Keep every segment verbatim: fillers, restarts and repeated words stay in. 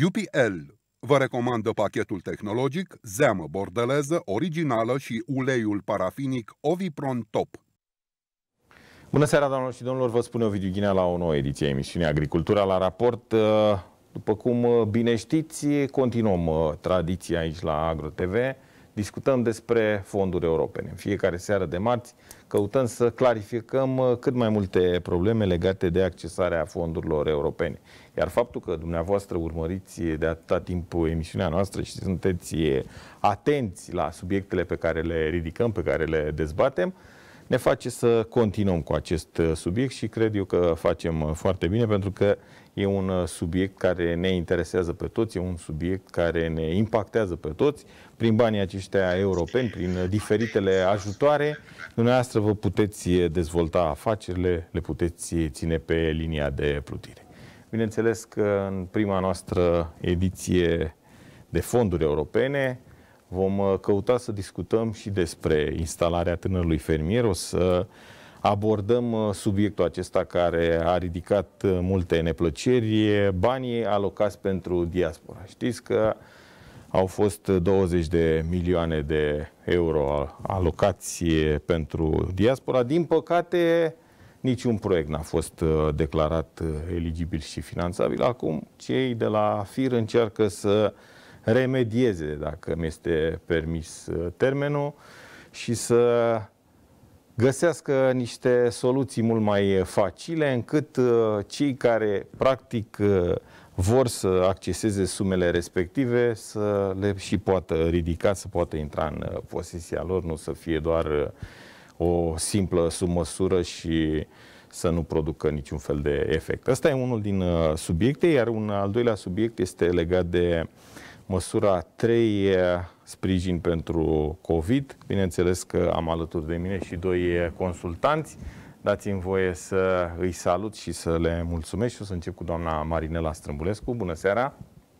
U P L vă recomandă pachetul tehnologic, zeamă bordeleză originală și uleiul parafinic Ovipron Top. Bună seara, doamnelor și domnilor, vă spune Ovidiu Ghinea la o nouă ediție a emisiunii Agricultura la raport. După cum bine știți, continuăm tradiția aici la AgroTV. Discutăm despre fonduri europene. În fiecare seară de marți căutăm să clarificăm cât mai multe probleme legate de accesarea fondurilor europene. Iar faptul că dumneavoastră urmăriți de atâta timp emisiunea noastră și sunteți atenți la subiectele pe care le ridicăm, pe care le dezbatem, ne face să continuăm cu acest subiect și cred eu că facem foarte bine, pentru că e un subiect care ne interesează pe toți, e un subiect care ne impactează pe toți. Prin banii aceștia europeni, prin diferitele ajutoare, dumneavoastră vă puteți dezvolta afacerile, le puteți ține pe linia de plutire. Bineînțeles că în prima noastră ediție de fonduri europene vom căuta să discutăm și despre instalarea tânărului fermier. O să abordăm subiectul acesta care a ridicat multe neplăceri, banii alocați pentru diaspora. Știți că au fost douăzeci de milioane de euro alocați pentru diaspora. Din păcate, niciun proiect n-a fost declarat eligibil și finanțabil. Acum, cei de la FIR încearcă să remedieze, dacă mi este permis termenul, și să găsească niște soluții mult mai facile, încât cei care practic vor să acceseze sumele respective să le și poată ridica, să poată intra în posesia lor, nu să fie doar o simplă submăsură și să nu producă niciun fel de efect. Asta e unul din subiecte, iar un al doilea subiect este legat de măsura trei, sprijin pentru COVID. Bineînțeles că am alături de mine și doi consultanți. Dați-mi voie să îi salut și să le mulțumesc și o să încep cu doamna Marinela Strâmbulescu. Bună seara!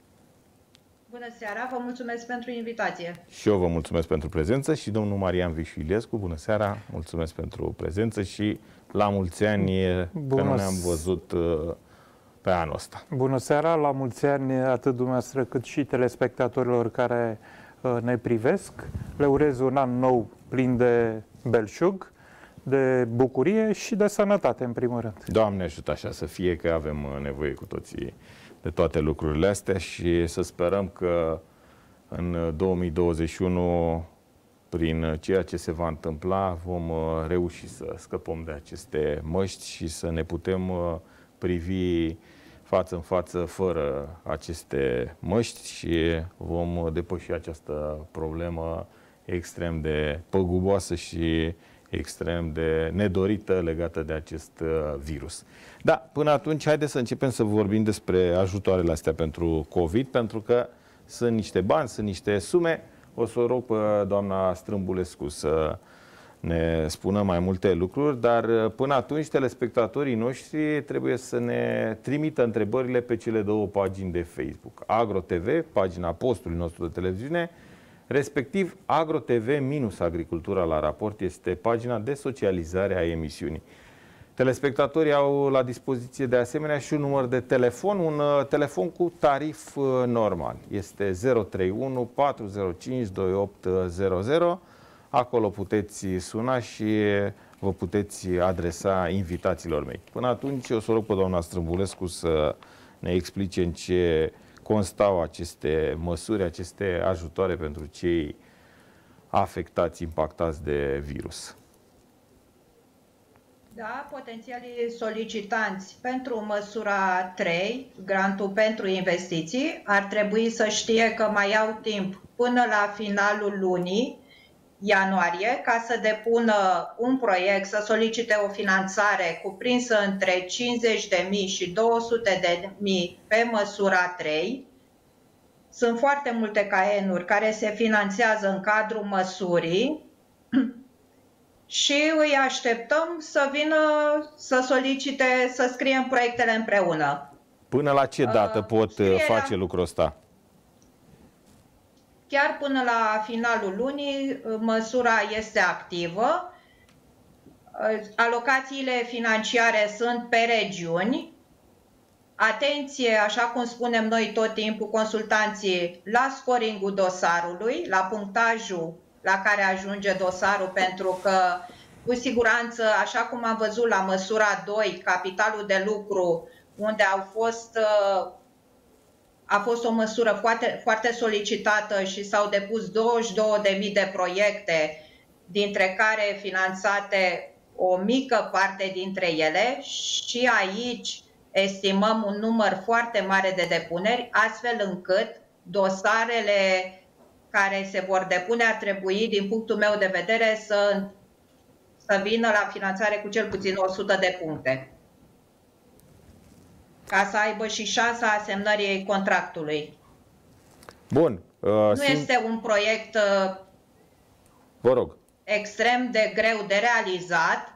Bună seara, vă mulțumesc pentru invitație. Și eu vă mulțumesc pentru prezență și domnul Marian Vișu Iliescu. Bună seara, mulțumesc pentru prezență și la mulți ani. Bună, că nu ne-am văzut pe anul ăsta. Bună seara, la mulți ani atât dumneavoastră cât și telespectatorilor care ne privesc. Le urez un an nou plin de belșug, de bucurie și de sănătate, în primul rând. Doamne ajută așa să fie, că avem nevoie cu toții de toate lucrurile astea și să sperăm că în două mii douăzeci și unu, prin ceea ce se va întâmpla, vom reuși să scăpăm de aceste măști și să ne putem privi față în față fără aceste măști și vom depăși această problemă extrem de păguboasă și extrem de nedorită legată de acest virus. Da, până atunci, haideți să începem să vorbim despre ajutoarele astea pentru COVID, pentru că sunt niște bani, sunt niște sume. O să o rog pe doamna Strâmbulescu să ne spună mai multe lucruri, dar până atunci telespectatorii noștri trebuie să ne trimită întrebările pe cele două pagini de Facebook. AgroTV, pagina postului nostru de televiziune, respectiv AgroTV minus Agricultura la raport este pagina de socializare a emisiunii. Telespectatorii au la dispoziție de asemenea și un număr de telefon, un telefon cu tarif normal. Este zero trei unu patru zero cinci doi opt zero zero. Acolo puteți suna și vă puteți adresa invitațiilor mei. Până atunci o să rog pe doamna Strâmbulescu să ne explice în ce constau aceste măsuri, aceste ajutoare pentru cei afectați, impactați de virus. Da, potențialii solicitanți pentru măsura trei, grantul pentru investiții, ar trebui să știe că mai au timp până la finalul lunii ianuarie ca să depună un proiect, să solicite o finanțare cuprinsă între cincizeci de mii și două sute de mii pe măsura trei. Sunt foarte multe caenuri care se finanțează în cadrul măsurii și îi așteptăm să vină să solicite, să scriem proiectele împreună. Până la ce dată pot Scrierea... face lucrul ăsta? Chiar până la finalul lunii, măsura este activă. Alocațiile financiare sunt pe regiuni. atenție, așa cum spunem noi tot timpul, consultanții, la scoring-ul dosarului, la punctajul la care ajunge dosarul, pentru că, cu siguranță, așa cum am văzut la măsura doi, capitalul de lucru, unde au fost, a fost o măsură foarte, foarte solicitată și s-au depus douăzeci și două de mii de proiecte, dintre care finanțate o mică parte dintre ele, și aici estimăm un număr foarte mare de depuneri, astfel încât dosarele care se vor depune ar trebui, din punctul meu de vedere, să, să vină la finanțare cu cel puțin o sută de puncte, ca să aibă și șansa asemnării contractului. Bun. Uh, nu sim... este un proiect uh, Vă rog. extrem de greu de realizat.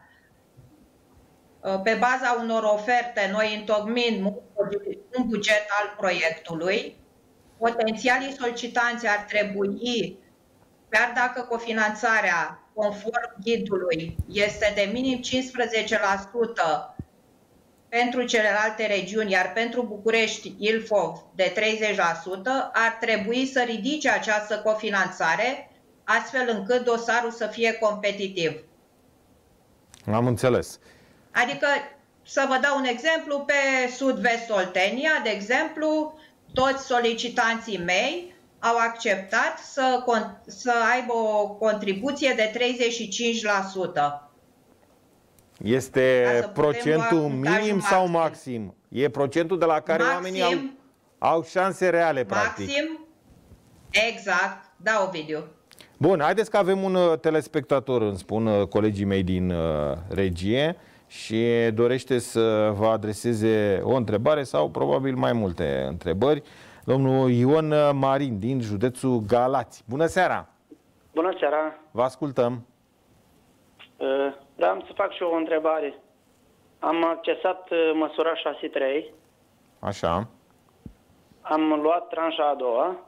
Pe baza unor oferte, noi întocmim un buget al proiectului. Potențialii solicitanți ar trebui, chiar dacă cofinanțarea conform ghidului este de minim cincisprezece la sută pentru celelalte regiuni, iar pentru București, Ilfov, de treizeci la sută, ar trebui să ridice această cofinanțare, astfel încât dosarul să fie competitiv. Am înțeles. Adică, să vă dau un exemplu, pe Sud-Vest Oltenia, de exemplu, toți solicitanții mei au acceptat să, să aibă o contribuție de treizeci și cinci la sută. Este procentul minim sau maxim? E procentul de la care maxim, oamenii au, au șanse reale, practic. Maxim, exact, da, Ovidiu. Bun, haideți că avem un telespectator, îmi spun colegii mei din uh, regie, și dorește să vă adreseze o întrebare sau probabil mai multe întrebări. Domnul Ion Marin din județul Galați. Bună seara! Bună seara! Vă ascultăm! Vreau să fac și eu o întrebare. Am accesat măsura șase trei. Așa. Am luat tranșa a doua.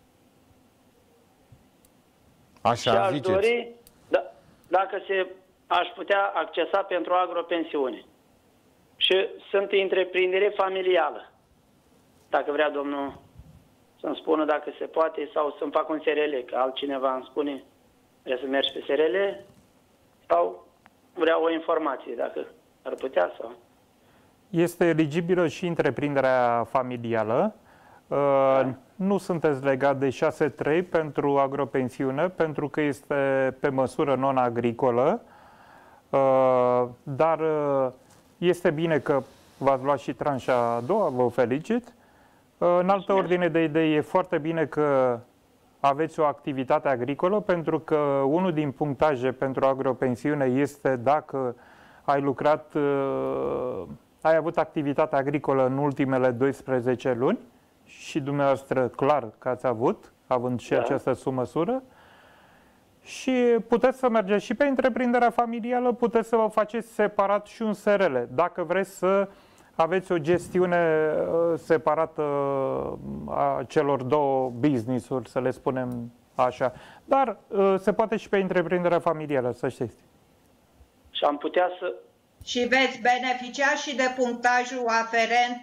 Așa, și aș ziceți. dori, da, dacă se aș putea accesa pentru agropensiune. Și sunt întreprindere familială. Dacă vrea domnul să-mi spună dacă se poate, sau să-mi fac un S R L, că altcineva îmi spune trebuie să mergi pe S R L, sau vreau o informație, dacă ar putea sau... Este eligibilă și întreprinderea familială. Da. Nu sunteți legat de șase trei pentru agropensiune, pentru că este pe măsură non-agricolă, dar este bine că v-ați luat și tranșa a doua, vă felicit. În altă ordine de idei, e foarte bine că aveți o activitate agricolă, pentru că unul din punctaje pentru agropensiune este dacă ai lucrat, ai avut activitate agricolă în ultimele doisprezece luni, și dumneavoastră clar că ați avut, având și da. această sumăsură. Și puteți să mergeți și pe întreprinderea familială, puteți să vă faceți separat și un S R L, dacă vreți să aveți o gestiune separată a celor două business-uri, să le spunem așa. Dar se poate și pe întreprinderea familială, să știți. Și am putea să... Și veți beneficia și de punctajul aferent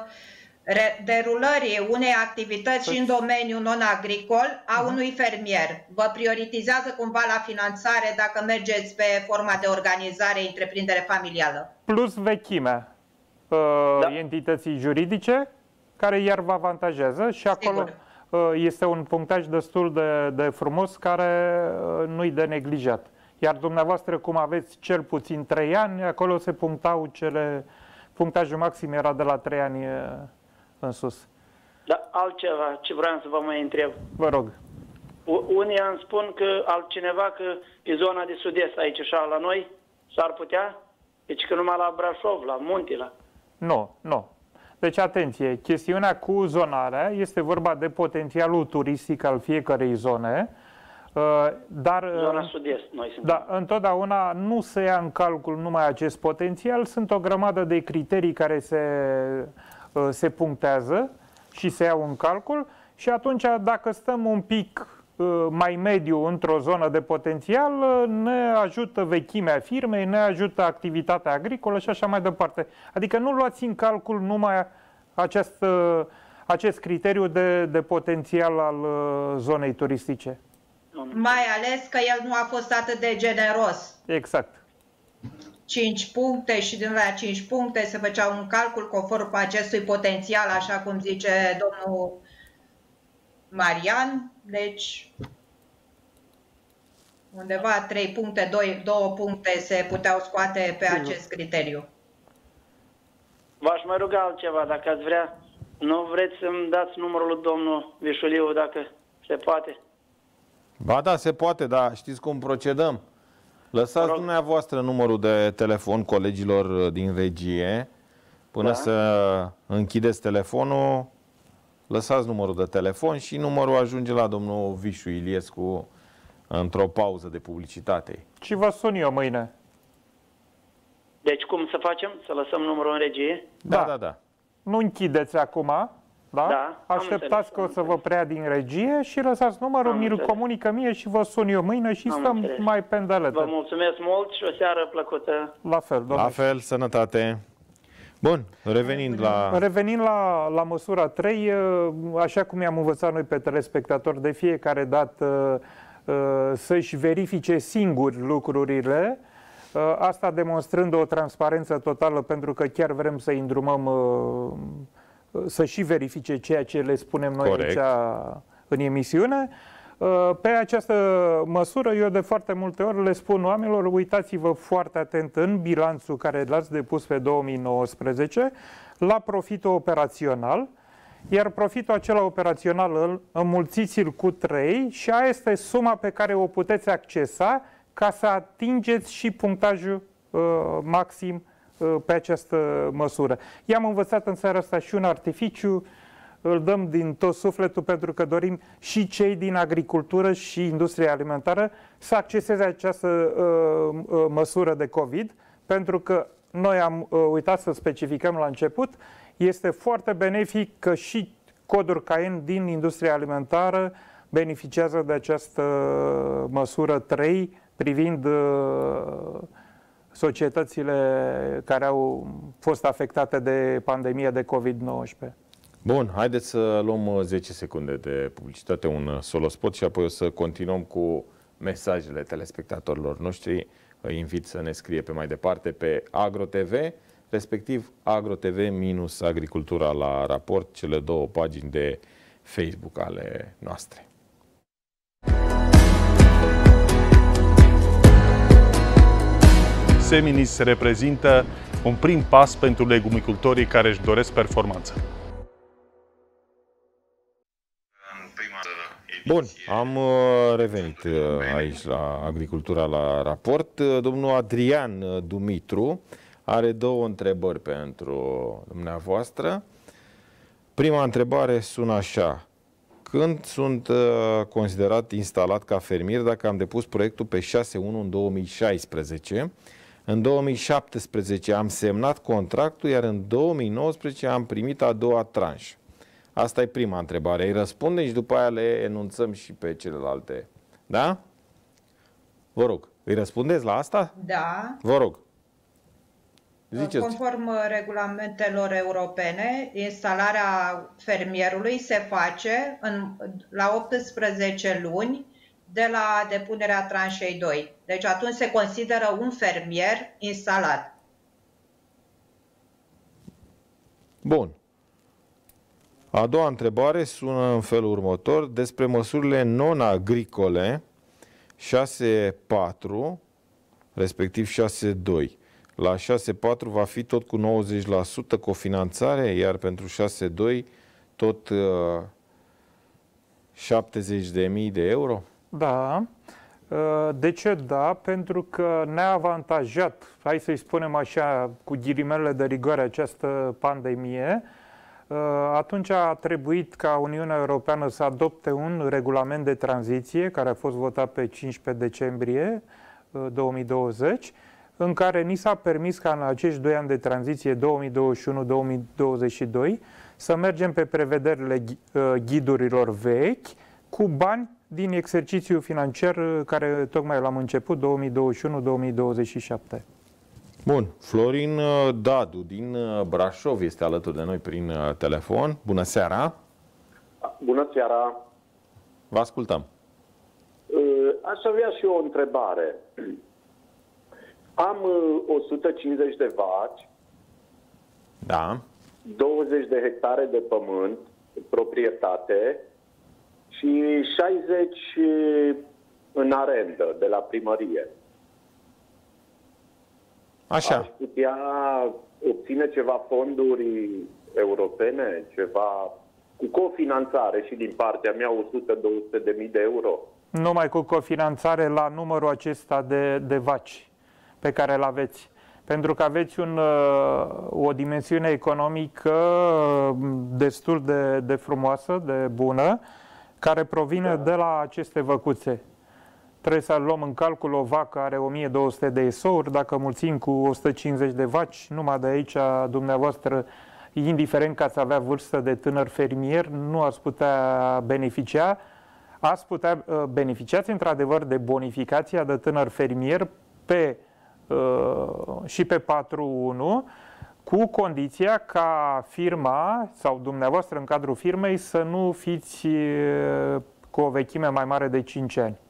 derulării unei activități și în domeniul non-agricol a unui fermier. Vă prioritizează cumva la finanțare dacă mergeți pe forma de organizare întreprindere familială. Plus vechimea uh, da. entității juridice, care iar vă avantajează și acolo uh, este un punctaj destul de, de frumos care uh, nu-i de neglijat. Iar dumneavoastră, cum aveți cel puțin trei ani, acolo se punctau cele... Punctajul maxim era de la trei ani uh, în sus. Da, altceva ce vreau să vă mai întreb. Vă rog. Unii îmi spun că altcineva că e zona de sud-est aici așa la noi, s-ar putea? Deci că numai la Brașov, la Munte, la... Nu, nu. Deci atenție, chestiunea cu zonarea este vorba de potențialul turistic al fiecărei zone, dar... Zona sud-est, noi suntem. Da, întotdeauna nu se ia în calcul numai acest potențial, sunt o grămadă de criterii care se... se punctează și se iau în calcul și atunci dacă stăm un pic mai mediu într-o zonă de potențial, ne ajută vechimea firmei, ne ajută activitatea agricolă și așa mai departe. Adică nu luați în calcul numai acest, acest criteriu de, de potențial al zonei turistice. Mai ales că el nu a fost atât de generos. Exact. cinci puncte și din la cinci puncte se făcea un calcul conform acestui potențial, așa cum zice domnul Marian. Deci, undeva trei puncte, două puncte se puteau scoate pe acest criteriu. V-aș mai ruga altceva, dacă ați vrea. Nu vreți să-mi dați numărul lui domnul Vișuliu, dacă se poate? Ba da, se poate, dar știți cum procedăm? Lăsați dumneavoastră numărul de telefon colegilor din regie. Până da. să închideți telefonul, lăsați numărul de telefon și numărul ajunge la domnul Vișu Iliescu într-o pauză de publicitate. Și vă sun eu mâine. Deci cum să facem? Să lăsăm numărul în regie? Da, da, da. da. Nu închideți acum, da? Da, așteptați că o să vă preia din regie și lăsați numărul, mi-l comunică mie și vă sun eu mâine și am stăm înțeles. mai pendelete. Vă mulțumesc mult și o seară plăcută. La fel, domnule. La fel, sănătate. Bun, revenind la... Revenind la, la măsura trei, așa cum i-am învățat noi pe telespectatori de fiecare dată să-și verifice singuri lucrurile, asta demonstrând o transparență totală, pentru că chiar vrem să îndrumăm să și verifice ceea ce le spunem noi Corect. aici în emisiune. Pe această măsură, eu de foarte multe ori le spun oamenilor, uitați-vă foarte atent în bilanțul care l-ați depus pe două mii nouăsprezece la profitul operațional, iar profitul acela operațional îl înmulțiți-l cu trei și aia este suma pe care o puteți accesa ca să atingeți și punctajul uh, maxim uh, pe această măsură. I-am învățat în seara asta și un artificiu, îl dăm din tot sufletul pentru că dorim și cei din agricultură și industria alimentară să acceseze această uh, uh, măsură de COVID, pentru că noi am uh, uitat să specificăm la început, este foarte benefic că și coduri Cayenne din industria alimentară beneficiază de această măsură trei privind uh, societățile care au fost afectate de pandemia de COVID nouăsprezece. Bun, haideți să luăm zece secunde de publicitate, un solo spot și apoi o să continuăm cu mesajele telespectatorilor noștri. Îi invit să ne scrie pe mai departe pe AgroTV, respectiv AgroTV minus Agricultura la raport, cele două pagini de Facebook ale noastre. Seminis reprezintă un prim pas pentru legumicultorii care își doresc performanță. Bun, am revenit aici la Agricultura la raport. Domnul Adrian Dumitru are două întrebări pentru dumneavoastră. Prima întrebare sună așa. Când sunt considerat instalat ca fermier dacă am depus proiectul pe șase unu în două mii șaisprezece? În două mii șaptesprezece am semnat contractul, iar în două mii nouăsprezece am primit a doua tranșă. Asta e prima întrebare. Îi răspundem și după aia le enunțăm și pe celelalte. Da? Vă rog, îi răspundeți la asta? Da. Vă rog. Ziceți. Conform regulamentelor europene, instalarea fermierului se face în, la optsprezece luni de la depunerea tranșei doi. Deci atunci se consideră un fermier instalat. Bun. A doua întrebare sună în felul următor, despre măsurile non-agricole șase patru, respectiv șase doi. La șase patru va fi tot cu nouăzeci la sută cofinanțare, iar pentru șase doi tot uh, șaptezeci de mii de euro? Da. De ce da? Pentru că ne-a avantajat, hai să-i spunem așa, cu ghilimele de rigoare, această pandemie. Atunci a trebuit ca Uniunea Europeană să adopte un regulament de tranziție, care a fost votat pe cincisprezece decembrie două mii douăzeci, în care ni s-a permis ca în acești doi ani de tranziție, două mii douăzeci și unu două mii douăzeci și doi, să mergem pe prevederile ghidurilor vechi, cu bani din exercițiul financiar care tocmai l-am început, două mii douăzeci și unu două mii douăzeci și șapte. Bun, Florin Dadu din Brașov este alături de noi prin telefon. Bună seara! Bună seara! Vă ascultăm. Aș avea și eu o întrebare. Am o sută cincizeci de vaci, da, douăzeci de hectare de pământ, proprietate și șaizeci în arendă de la primărie. Așa. Aș putea obține ceva fonduri europene, ceva cu cofinanțare și din partea mea o sută două sute de mii de euro? Numai cu cofinanțare la numărul acesta de, de vaci pe care îl aveți. Pentru că aveți un, o dimensiune economică destul de, de frumoasă, de bună, care provine da. de la aceste văcuțe. Trebuie să luăm în calcul o vacă are o mie două sute de esouri, dacă mulțim cu o sută cincizeci de vaci, numai de aici dumneavoastră, indiferent că ați avea vârstă de tânăr fermier, nu ați putea beneficia. Ați putea beneficiați într-adevăr de bonificația de tânăr fermier pe, uh, și pe patru unu, cu condiția ca firma sau dumneavoastră în cadrul firmei să nu fiți uh, cu o vechime mai mare de cinci ani.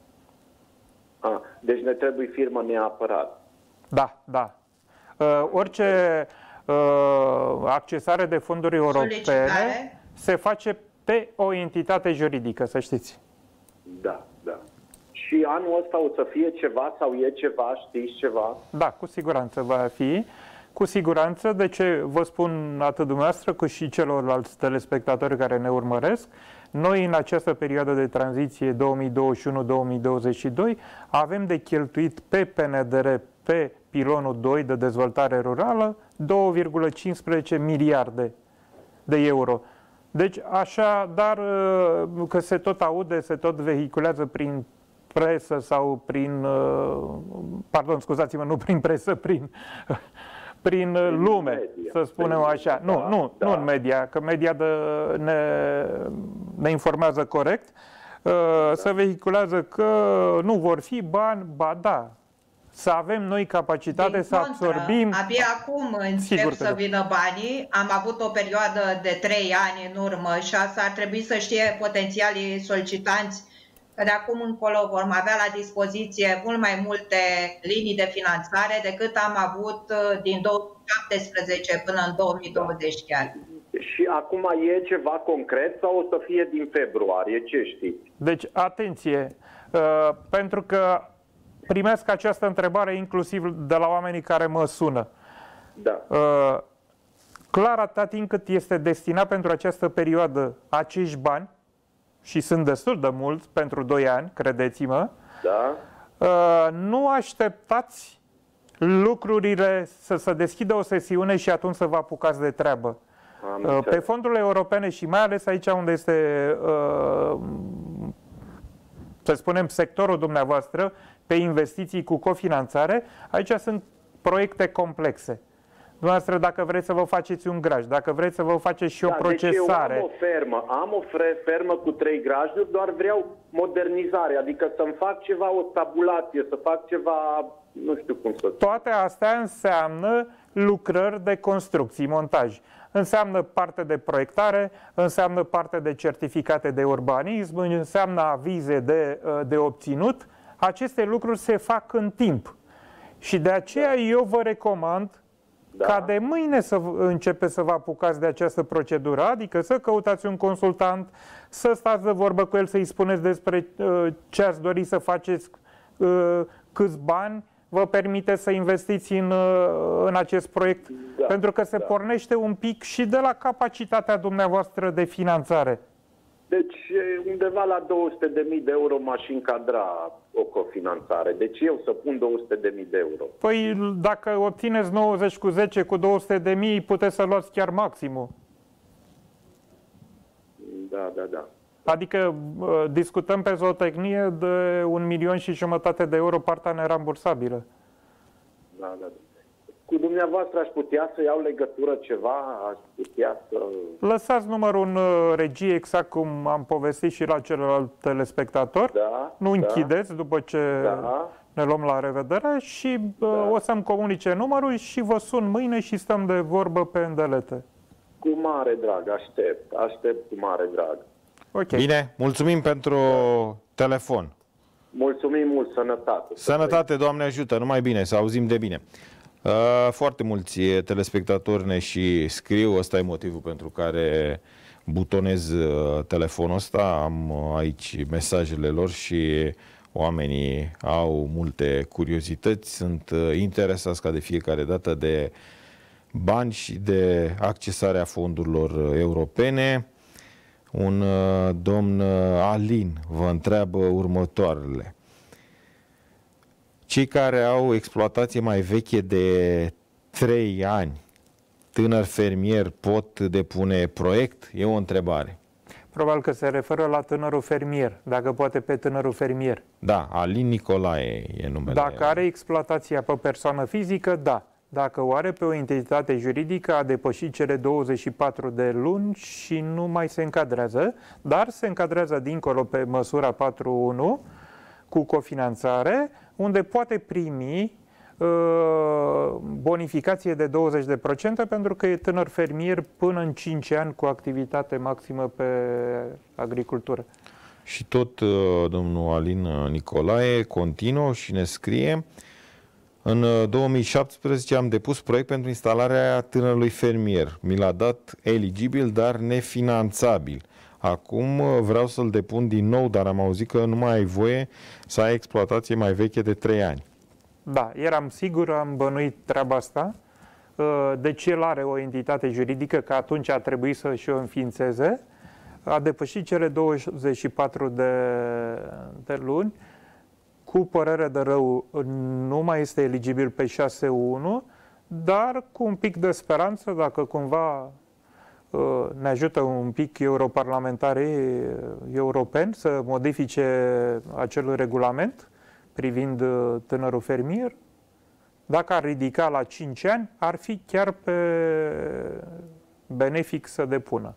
Ah, deci ne trebuie firmă neapărat. Da, da. Uh, orice uh, accesare de fonduri europene solicitare se face pe o entitate juridică, să știți. Da, da. Și anul ăsta o să fie ceva sau e ceva, știți ceva? Da, cu siguranță va fi. Cu siguranță, de ce vă spun atât dumneavoastră cât și celorlalți telespectatori care ne urmăresc, noi în această perioadă de tranziție două mii douăzeci și unu două mii douăzeci și doi avem de cheltuit pe P N D R, pe pilonul doi de dezvoltare rurală, două virgulă cincisprezece miliarde de euro. Deci așa, dar că se tot aude, se tot vehiculează prin presă sau prin, pardon, scuzați-mă, nu prin presă, prin, prin lume, media, să spunem așa. Da, nu, nu, da. nu în media, că media de, ne, ne informează corect, da. Se vehiculează că nu vor fi bani, ba da. Să avem noi capacitate din să contră, absorbim. Abia acum încep să vină banii. Am avut o perioadă de trei ani în urmă și asta ar trebui să știe potențialii solicitanți că de acum încolo vom avea la dispoziție mult mai multe linii de finanțare decât am avut din două mii șaptesprezece până în două mii douăzeci chiar. Și acum e ceva concret sau o să fie din februarie? Ce știți? Deci, atenție, uh, pentru că primesc această întrebare inclusiv de la oamenii care mă sună. Da. Uh, clar, atâta timp cât este destinat pentru această perioadă acești bani, și sunt destul de mulți pentru doi ani, credeți-mă, da. uh, nu așteptați lucrurile să se deschidă o sesiune și atunci să vă apucați de treabă. Uh, pe fondurile europene și mai ales aici unde este, uh, să spunem, sectorul dumneavoastră, pe investiții cu cofinanțare, aici sunt proiecte complexe. Dumneavoastră, dacă vreți să vă faceți un graj, dacă vreți să vă faceți și o da, procesare... Deci eu am o fermă, am o fermă cu trei grajduri, doar vreau modernizare, adică să-mi fac ceva, o tabulație, să fac ceva, nu știu cum să... Toate astea înseamnă lucrări de construcții, montaj. Înseamnă parte de proiectare, înseamnă parte de certificate de urbanism, înseamnă avize de, de obținut. Aceste lucruri se fac în timp. Și de aceea da. eu vă recomand da. ca de mâine să începeți să vă apucați de această procedură, adică să căutați un consultant, să stați de vorbă cu el, să-i spuneți despre uh, ce ați dori să faceți, uh, câți bani vă permite să investiți în, uh, în acest proiect, da. pentru că se da. pornește un pic și de la capacitatea dumneavoastră de finanțare. Deci undeva la două sute de mii de euro m-aș încadra o cofinanțare. Deci eu să pun două sute de mii de euro. Păi dacă obțineți nouăzeci cu zece cu două sute de mii, puteți să luați chiar maximul. Da, da, da. Adică discutăm pe zootehnie de un milion și jumătate de euro partea nerambursabilă. Da, da, da. cu dumneavoastră aș putea să iau legătură ceva? Aș putea să... Lăsați numărul în regie, exact cum am povestit și la celălalt telespectator. Da, nu da. închideți după ce Da. ne luăm la revedere și Da. o să-mi comunice numărul și vă sun mâine și stăm de vorbă pe îndelete. Cu mare drag, aștept. Aștept cu mare drag. Okay. Bine, mulțumim pentru da. telefon. Mulțumim mult, sănătate. Sănătate, Doamne ajută, numai bine, să auzim de bine. Foarte mulți telespectatori ne și scriu, ăsta e motivul pentru care butonez telefonul ăsta, am aici mesajele lor și oamenii au multe curiozități, sunt interesați ca de fiecare dată de bani și de accesarea fondurilor europene. Un domn Alin vă întreabă următoarele. Cei care au exploatație mai veche de trei ani, tânăr fermier, pot depune proiect? E o întrebare. Probabil că se referă la tânărul fermier, dacă poate pe tânărul fermier. Da, Alin Nicolae e numele. Dacă are exploatația pe persoană fizică, da. Dacă o are pe o entitate juridică, a depășit cele douăzeci și patru de luni și nu mai se încadrează, dar se încadrează dincolo pe măsura patru unu cu cofinanțare, unde poate primi uh, bonificație de douăzeci de procente pentru că e tânăr fermier până în cinci ani cu activitate maximă pe agricultură. Și tot uh, domnul Alin Nicolae continuă și ne scrie: în două mii șaptesprezece am depus proiect pentru instalarea tânărului fermier. Mi l-a dat eligibil, dar nefinanțabil. Acum vreau să-l depun din nou, dar am auzit că nu mai ai voie să ai exploatație mai veche de trei ani. Da, eram sigur, am bănuit treaba asta. Deci el are o entitate juridică, că atunci a trebuit să și o înființeze. A depășit cele douăzeci și patru de, de luni. Cu părere de rău, nu mai este eligibil pe șase unu, dar cu un pic de speranță, dacă cumva ne ajută un pic europarlamentarii europeni să modifice acel regulament privind tânărul fermier, dacă ar ridica la cinci ani, ar fi chiar pe benefic să depună.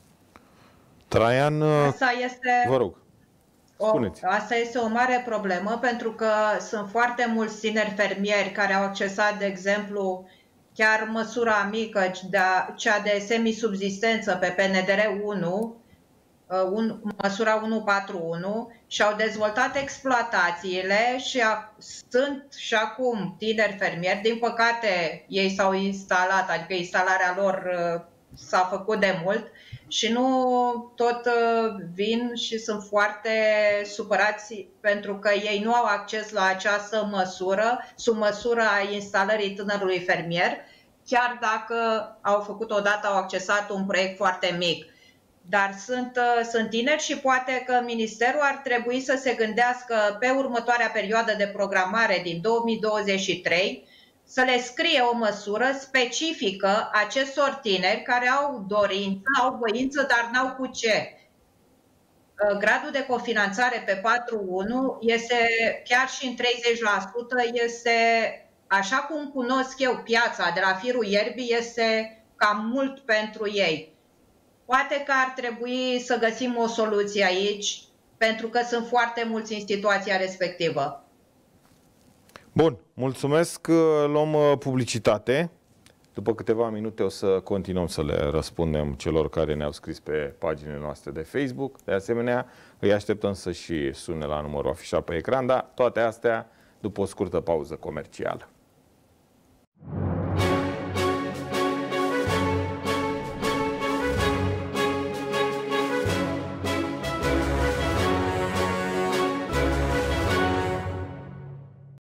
Traian, Asta este... vă rog. O, asta este o mare problemă pentru că sunt foarte mulți tineri fermieri care au accesat, de exemplu, chiar măsura mică, cea de semisubzistență pe P N D R unu, un, măsura unu patru unu, și au dezvoltat exploatațiile și a, sunt și acum tineri fermieri. Din păcate, ei s-au instalat, adică instalarea lor s-a făcut de mult și nu tot vin și sunt foarte supărați pentru că ei nu au acces la această măsură, sub măsura instalării tânărului fermier, chiar dacă au făcut odată, au accesat un proiect foarte mic. Dar sunt, sunt tineri și poate că Ministerul ar trebui să se gândească pe următoarea perioadă de programare din două mii douăzeci și trei să le scrie o măsură specifică acestor tineri care au dorință, au voință, dar n-au cu ce. Gradul de cofinanțare pe patru unu este chiar și în treizeci la sută, este, așa cum cunosc eu piața de la firul ierbii, este cam mult pentru ei. Poate că ar trebui să găsim o soluție aici, pentru că sunt foarte mulți în situația respectivă. Bun, mulțumesc, luăm publicitate. După câteva minute o să continuăm să le răspundem celor care ne-au scris pe paginile noastre de Facebook. De asemenea, îi așteptăm să și sune la numărul afișat pe ecran, dar toate astea după o scurtă pauză comercială.